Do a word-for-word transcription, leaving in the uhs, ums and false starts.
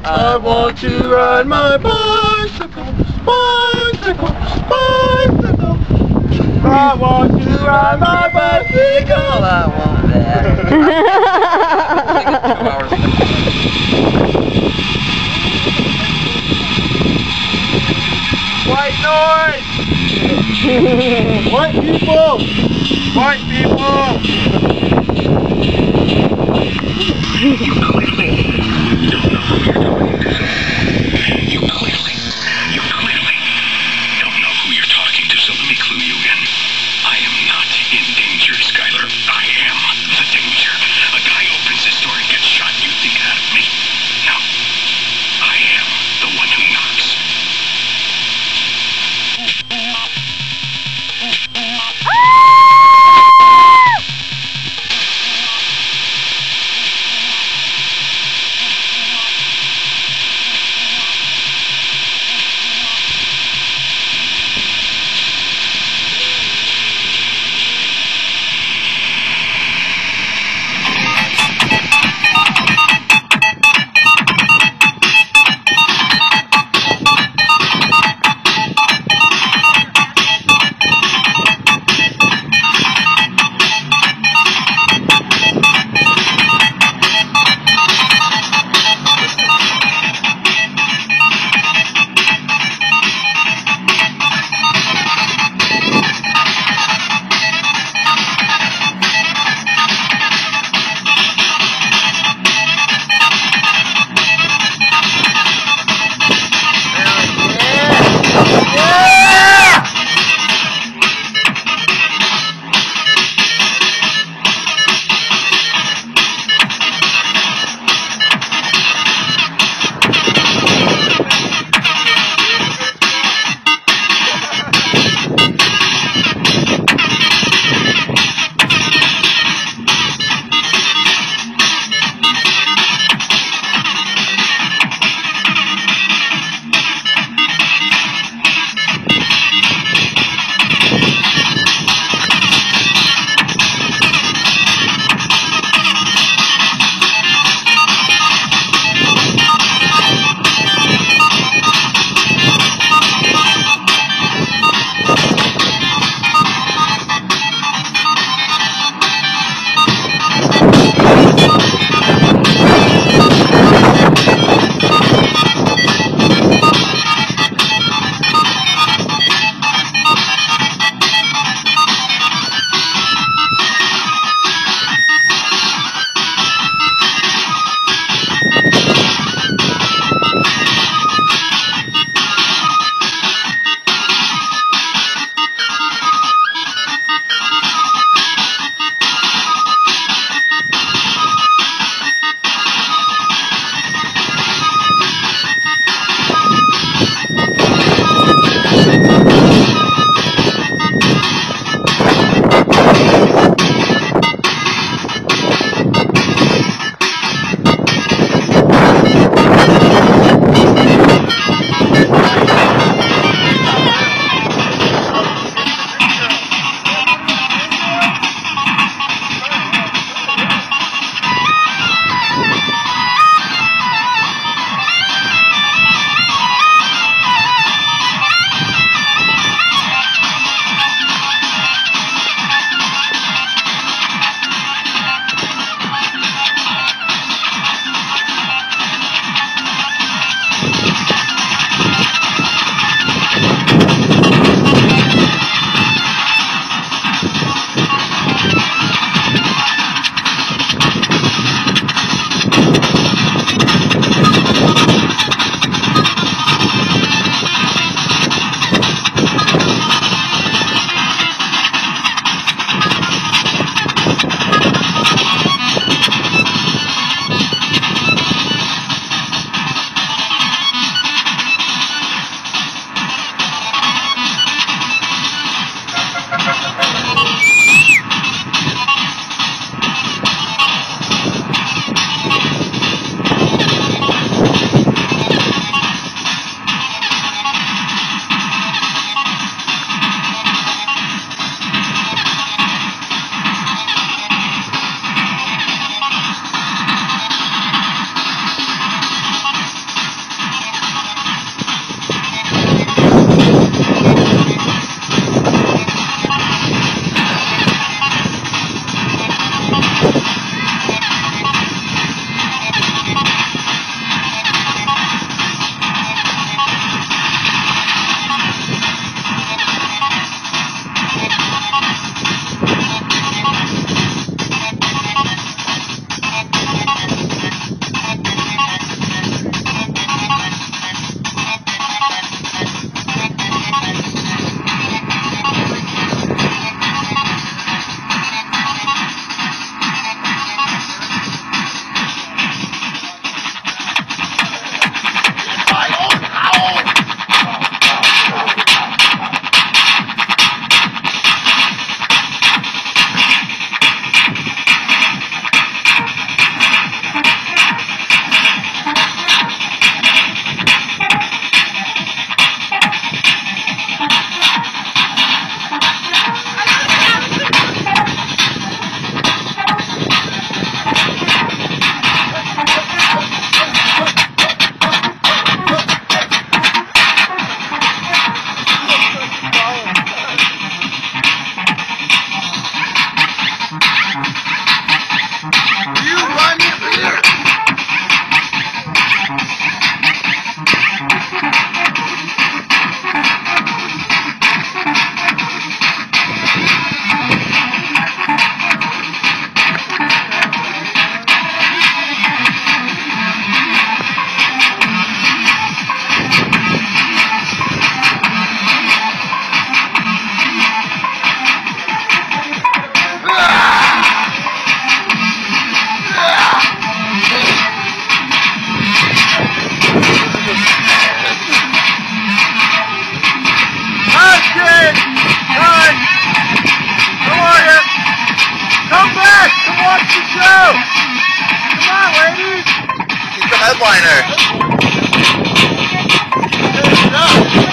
I want to ride my bicycle, bicycle, bicycle. I want to ride my bicycle. I want that. Two hours. White noise! White people! White people! You clearly don't know who you're talking to. You clearly, you clearly don't know who you're talking to, so let me clue you in. I am not in danger, Skylar. I am the danger. A guy opens his door and gets shot, you think that of me? No. I am the one who knocks. You run here! Watch the show! Come on, ladies! He's the headliner. Good stuff.